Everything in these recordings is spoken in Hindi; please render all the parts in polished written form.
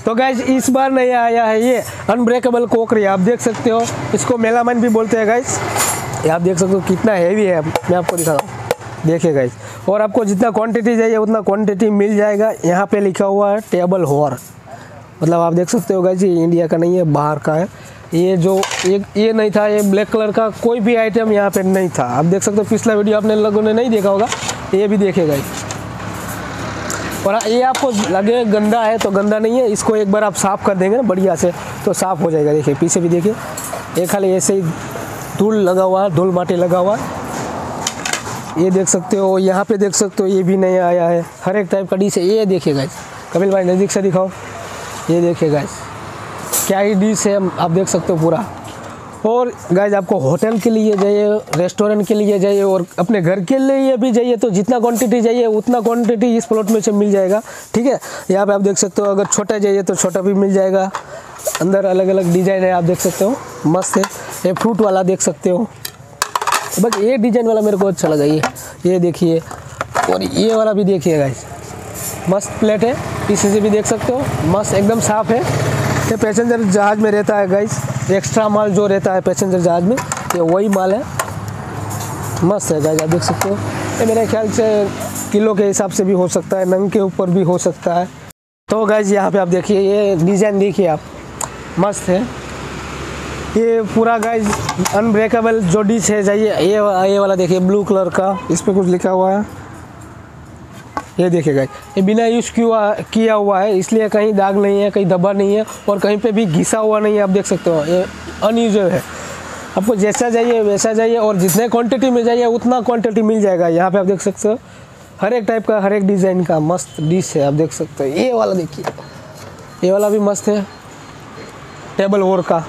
तो गाइज इस बार नया आया है ये अनब्रेकेबल कोकरी, आप देख सकते हो, इसको मेलामाइन भी बोलते हैं गाइज। ये आप देख सकते हो कितना हैवी है, मैं आपको दिखा रहा हूँ, देखिए गाइज। और आपको जितना क्वांटिटी चाहिए उतना क्वांटिटी मिल जाएगा। यहाँ पे लिखा हुआ है टेबल हॉर, मतलब आप देख सकते हो गाइज ये इंडिया का नहीं है, बाहर का है। ये जो ये नहीं था, ये ब्लैक कलर का कोई भी आइटम यहाँ पे नहीं था। आप देख सकते हो, पिछला वीडियो आपने लोगों ने नहीं देखा होगा, ये भी देखेगा। और ये आपको लगे गंदा है तो गंदा नहीं है, इसको एक बार आप साफ़ कर देंगे ना बढ़िया से तो साफ़ हो जाएगा। देखिए पीछे भी देखिए, ये खाली ऐसे ही धूल लगा हुआ है, धूल माटी लगा हुआ है। ये देख सकते हो, यहाँ पे देख सकते हो, ये भी नया आया है, हर एक टाइप का डिश है। ये देखिए गाइस, कपिल भाई नज़दीक से दिखाओ, ये देखिए गाइस क्या ही डिश है, आप देख सकते हो पूरा। और गाइज आपको होटल के लिए चाहिए, रेस्टोरेंट के लिए चाहिए और अपने घर के लिए भी चाहिए तो जितना क्वांटिटी चाहिए उतना क्वांटिटी इस प्लॉट में से मिल जाएगा। ठीक है, यहाँ पे आप देख सकते हो, अगर छोटा चाहिए तो छोटा भी मिल जाएगा। अंदर अलग अलग डिज़ाइन है, आप देख सकते हो, मस्त है। ये फ्रूट वाला देख सकते हो, बस ये डिज़ाइन वाला मेरे को अच्छा लगा। ये देखिए, और ये वाला भी देखिए गाइज, मस्त प्लेट है, पीछे से भी देख सकते हो, मस्त एकदम साफ़ है। ये पैसेंजर जहाज़ में रहता है गाइस, एक्स्ट्रा माल जो रहता है पैसेंजर जहाज़ में, ये वही माल है, मस्त है गाइस, आप देख सकते हो। ये मेरे ख्याल से किलो के हिसाब से भी हो सकता है, नंग के ऊपर भी हो सकता है। तो गाइस यहाँ पे आप देखिए, ये डिज़ाइन देखिए आप, मस्त है। ये पूरा गाइस अनब्रेकेबल जो डिश है चाहिए, ये वाला देखिए ब्लू कलर का, इस पर कुछ लिखा हुआ है, ये देखिएगा। ये बिना यूज़ किया हुआ है, इसलिए कहीं दाग नहीं है, कहीं धब्बा नहीं है और कहीं पे भी घिसा हुआ नहीं है, आप देख सकते हो। ये अनयूजल है, आपको जैसा चाहिए वैसा चाहिए और जितने क्वांटिटी में चाहिए उतना क्वांटिटी मिल जाएगा। यहाँ पे आप देख सकते हो, हर एक टाइप का, हर एक डिज़ाइन का मस्त डिश है, आप देख सकते हो। ये वाला देखिए, ये वाला भी मस्त है, टेबल हॉर का,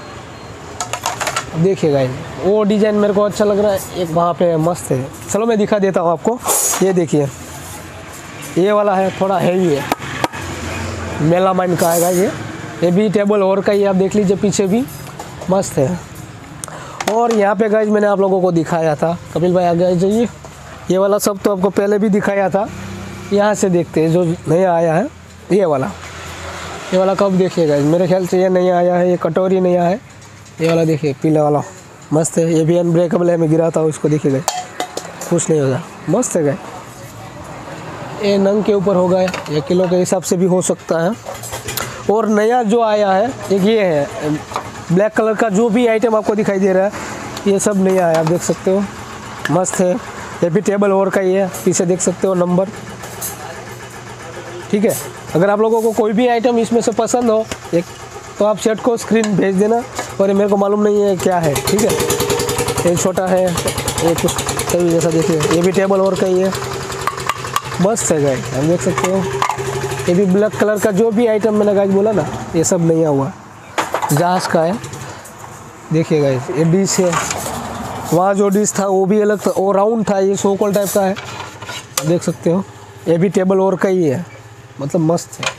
देखिएगा। वो डिज़ाइन मेरे को अच्छा लग रहा है, एक वहाँ पे मस्त है। चलो मैं दिखा देता हूँ आपको, ये देखिए, ये वाला है, थोड़ा हैवी है, मेलामाइन का आएगा ये भी टेबल हॉर का ही, आप देख लीजिए पीछे भी मस्त है। और यहाँ पे गाइज मैंने आप लोगों को दिखाया था, कपिल भाई आगे जाइए, ये वाला सब तो आपको पहले भी दिखाया था। यहाँ से देखते हैं जो नया आया है, ये वाला कब देखिएगा, मेरे ख्याल से ये नया आया है, ये कटोरी नया है। ये वाला देखिए पीला वाला मस्त है, ये भी अनब्रेकेबल है, मैं गिराता हूँ इसको, देखिएगा कुछ नहीं होगा, मस्त है गाइज। ये नंग के ऊपर होगा, ये किलो के हिसाब से भी हो सकता है। और नया जो आया है एक ये है ब्लैक कलर का, जो भी आइटम आपको दिखाई दे रहा है ये सब नया है, आप देख सकते हो, मस्त है। ये भी टेबल हॉर का ही है, पीछे देख सकते हो नंबर। ठीक है, अगर आप लोगों को कोई भी आइटम इसमें से पसंद हो एक तो आप सेट को स्क्रीन भेज देना, और ये मेरे को मालूम नहीं है क्या है। ठीक है, ये छोटा है, ये कुछ कभी जैसा देखिए, ये भी टेबल हॉर का ही है, मस्त है गाइस, आप देख सकते हो। ये भी ब्लैक कलर का जो भी आइटम मैंने गाइस बोला ना, ये सब नया हुआ जहाज़ का है। देखिए गाइस, ये डिश है, वहाँ जो डिश था वो भी अलग था, वो राउंड था, ये सोकोल टाइप का है, देख सकते हो। ये भी टेबल हॉर का ही है, मतलब मस्त है।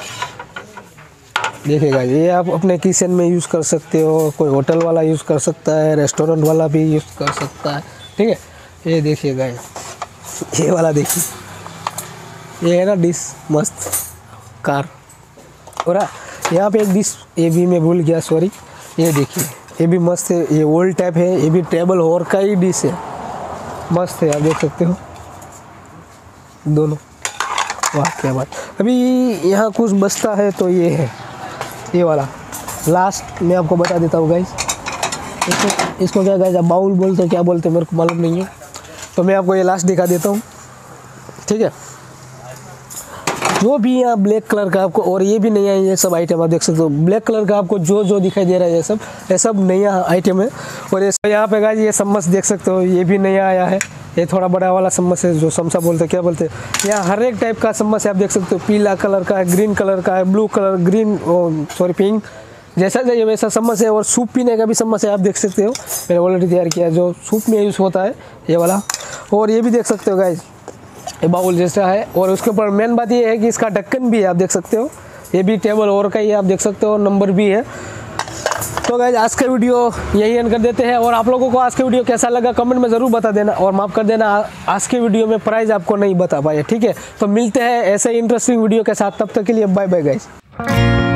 देखिए गाइस, ये आप अपने किचन में यूज़ कर सकते हो, कोई होटल वाला यूज़ कर सकता है, रेस्टोरेंट वाला भी यूज़ कर सकता है। ठीक है, ये देखिए गाइस, ये वाला देखिए, ये है ना डिश, मस्त कार। और यहाँ पे एक डिश ये भी मैं भूल गया, सॉरी, ये देखिए, ये भी मस्त है, ये ओल्ड टाइप है, ये भी टेबल हॉर का ही डिश है, मस्त है, आप देख सकते हो दोनों। वाह क्या बात। अभी यहाँ कुछ बचता है तो ये है, ये वाला लास्ट मैं आपको बता देता हूँ गाइस। इसको क्या गाइस बाउल बोलते हैं, क्या बोलते हैं मेरे को मालूम नहीं है, तो मैं आपको ये लास्ट दिखा देता हूँ। ठीक है, जो भी यहाँ ब्लैक कलर का आपको, और ये भी नया है, ये सब आइटम आप देख सकते हो। ब्लैक कलर का आपको जो दिखाई दे रहा है ये सब नया आइटम है। और ये यहाँ पे गाइस ये चम्मच देख सकते हो, ये भी नया आया है, ये थोड़ा बड़ा वाला चम्मच है, जो समसा बोलते हैं, क्या बोलते हैं। यहाँ हर एक टाइप का चम्मच है, आप देख सकते हो, पीला कलर का है, ग्रीन कलर का है, blue colour, green sorry pink, जैसा चाहिए वैसा चम्मच है। और सूप पीने का भी चम्मच है, आप देख सकते हो, मैंने ऑलरेडी तैयार किया है, जो सूप में यूज़ होता है ये वाला। और ये भी देख सकते हो गाइस, ये बाउल जैसा है। और उसके ऊपर मेन बात ये है कि इसका ढक्कन भी है, आप देख सकते हो, ये भी टेबल हॉर का ही है, आप देख सकते हो, नंबर भी है। तो गाइस आज का वीडियो यही एंड कर देते हैं। और आप लोगों को आज का वीडियो कैसा लगा कमेंट में ज़रूर बता देना, और माफ़ कर देना आज के वीडियो में प्राइस आपको नहीं बता पाए। ठीक है, तो मिलते हैं ऐसे इंटरेस्टिंग वीडियो के साथ, तब तक के लिए बाय बाय गाइस।